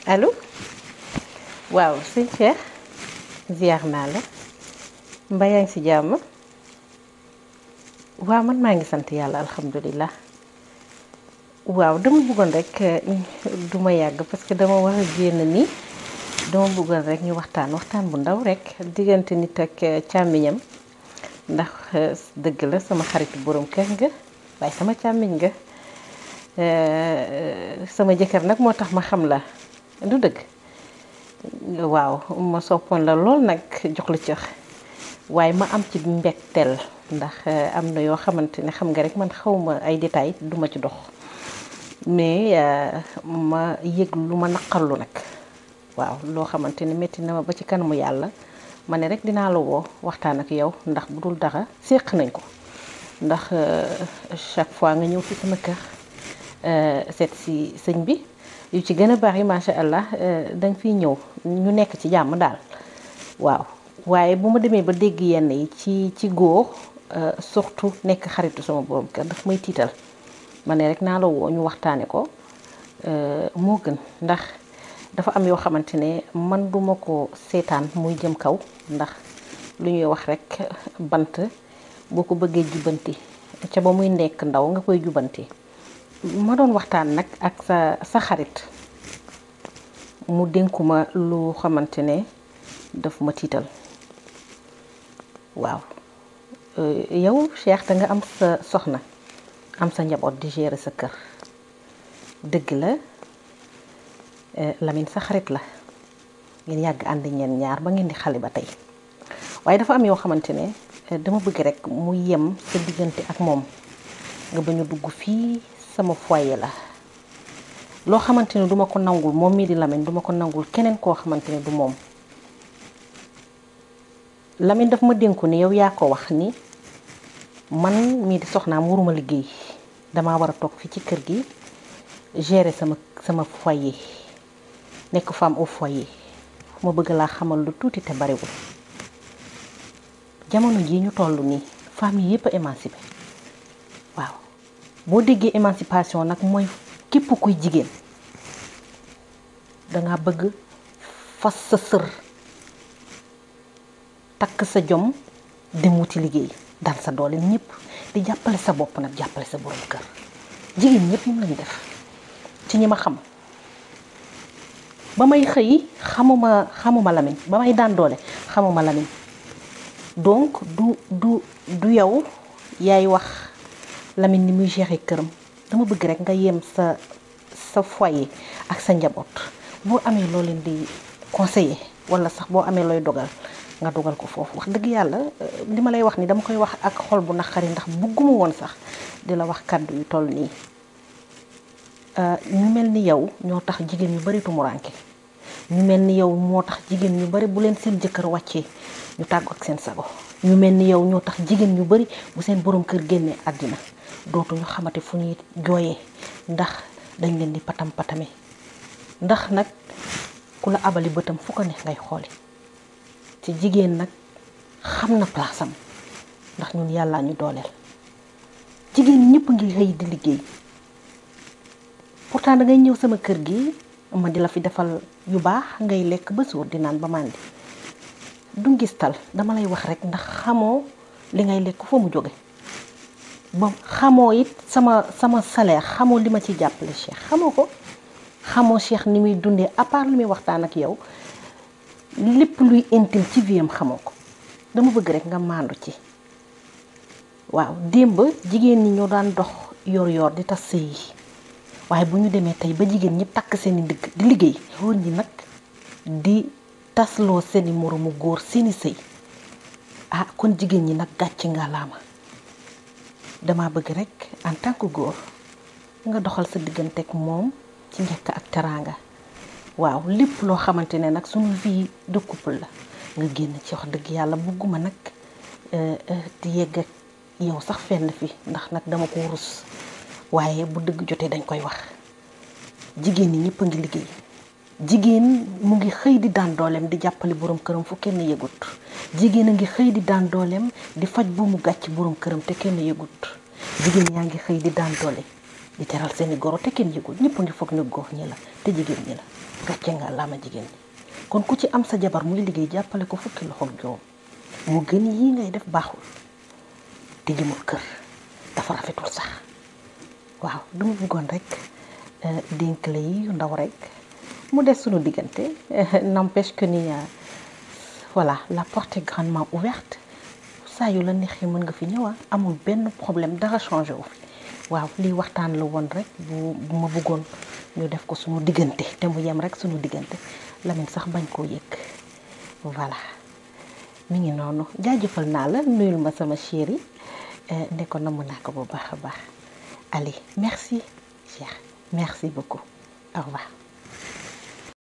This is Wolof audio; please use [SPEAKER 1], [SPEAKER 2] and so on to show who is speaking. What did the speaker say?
[SPEAKER 1] allo waaw sëñ Cheikh ziar naa la mbaa yaa ngi si jàmm. waaw man maa ngi sant yàlla alhamdulilah. waaw dama bëggoon rek du ma yàgg parce que dama war a génn nii dama bëggoon rek ñu waxtaan bu ndaw rek diggante nit ak càmmiñam ndax dëgg la sama xaritu borom kër nga waaye sama càmmiñ nga sama jëkkër nag moo tax ma xam la du dëgg. waaw ma soppoon la lool nag jox la cër waaye ma am ci mbégteel ndax am na yoo xamante ne xam nga rek man xawma ay détails duma ci dox mais ma yëg lu ma naqarlu nag waaw loo xamante ne métti na ma ba ci kanamu yàlla ma ne rek dinaa la woo waxtaan ak yow ndax bu dul dara séq nañ ko ndax chaque fois nga ñëw fi sama kër seet si sëñ bi yu ci gën a bari macha allah danga fiy ñëw ñu nekk ci jàmm daal waaw waaye bu ma demee ba dégg yenn yi ci góor surtout nekk xaritu sama borom kër daf may tiital ma ne rek naa la woo ñu waxtaane ko moo gën ndax dafa am yoo xamante ne man duma ko seetaan muy jëm kaw ndax lu ñuy wax rek bant boo ko bëggee jubanti ca ba muy nekk ndaw nga koy jubanti. ma doon waxtaan nag ak sa xarit mu dénkuma lu xamante ne daf ma tiital waaw yow Cheikh da nga am sa soxna am sa njaboot di gérer sa kër dëgg la Lamine sa xarit la ngeen yàgg ànd ñeen ñaar ba ngeen di xale ba tey waaye dafa am yoo xamante ne dama bëgg rek mu yem sa diggante ak moom nga bañ a dugg fii sama foyer la loo xamante ne duma ko nangul moom mii di Lamine duma ko nangul keneen koo xamante ne du moom Lamine daf ma dénku ni yow yaa ko wax ni man mii di soxnaam waruma liggéey damaa war a toog fii ci kër gi gérer sama foyer nekk femme au foyer ma bëgg laa xamal lu tuuti te bariwul jamono jii ñu toll nii femme yi yépp a émancipé waaw boo déggee émancipation nag mooy képp kuy jigéen danga bëgg fas sa sër takk sa jom dem wuti liggéey dal sa doole ñëpp di jàppale sa bopp nag jàppale sa borom kër jigéen ñëpp ñu lañ def ci ñi ma xam ba may xëy xamuma Lamine ba may daan doole xamuma Lamine donc du yow yaay wax Lamine ni muy gérer këram dama bëgg rek nga yem sa foyer ak sa njaboot boo amee loo leen di conseiller wala sax boo amee looy dogal nga dogal ko foofu wax dëgg yàlla li ma lay wax ni dama koy wax ak xol bu naqari ndax bëgguma woon sax di la wax kàddu yu toll nii ñu mel ni yow ñoo tax jigéen ñu bari tumuraanke ñu mel ni yow moo tax jigéen ñu bari bu leen seen jëkkër wàccee ñu tàggu ak seen sago ñu mel ni yow ñoo tax jigéen ñu bari bu seen borom kër génnee àddina dootuñu xamante fu ñuy jooyee ndax dañ leen di patam patame ndax nag ku la abali bëtam fu ko neex ngay xooli ci jigéen nag xam na place am ndax ñun yàllaa ñu dooleel jigéen ñëpp ngi xëy di liggéey pourtant da ngay ñëw sama kër gi ma di la fi defal yu baax ngay lekk ba suur di naan ba màndi du ngistal dama lay wax rek ndax xamoo li ngay lekk foo mu jóge ba xamoo it sama salaire xamoo li ma ci jàppale Cheikh xamoo ko xamoo Cheikh ni muy dundee à part li muy waxtaan ak yow lépp luy intime ci vie am xamoo ko dama bëgg rek nga maandu ci waaw démb jigéen ñi ñoo daan dox yor di tas sëy yi waaye bu ñu demee tey ba jigéen ñi takk seeni ndigg di liggéey góor ñi nag di tasloo seeni moromu góor seeni sëy kon jigéen ñi nag gàcc nga laama dama bëgg rek en tant que góor nga doxal sa diggante ak moom ci njëkk ak teraanga waaw lépp loo xamante ne nag suñu vie de couple la nga génn ci wax dëgg yàlla bugguma nag di yegg ak yow sax fenn fi ndax nag dama ko rus waaye bu dëgg jotee dañ koy wax jigéen ñi ñëpp a ngi liggéey jigéen mu ngi xëy di daan dooleem di jàppale borom këram fu kenn yëgut jigéen a ngi xëy di daan dooleem di faj bu mu gàcc borom këram te kenn yëgut jigéen yaa ngi xëy di daan doole di teral seeni goro te kenn yëgul ñëpp ngi foog ne góor ñi la te jigéen ñi la gàcce nga laa ma jigéen ñi kon ku ci am sa jabar muy liggéey jàppale ko fukki loxoog juróom mu gën yii ngay def baaxul te jëmul kër dafa rafetul sax waaw duma bëggoon rek dénk la yi yu ndaw rek mu des sunu diggante n'empêche que ni voilà la porte est grandement ouverte saa yu la neexee mën nga fi ñëwa amul benn problème dara changé wu fi waaw lii waxtaan la woon rek bu ma bëggoon ñu def ko sunu diggante te mu yem rek sunu diggante Lamine sax bañ koo yëg voilà mi ngi noonu jaajëfal naa la nuyul ma sama chéri ne ko namm naa ko bu baax a baax allez merci cher merci beaucoup au revoir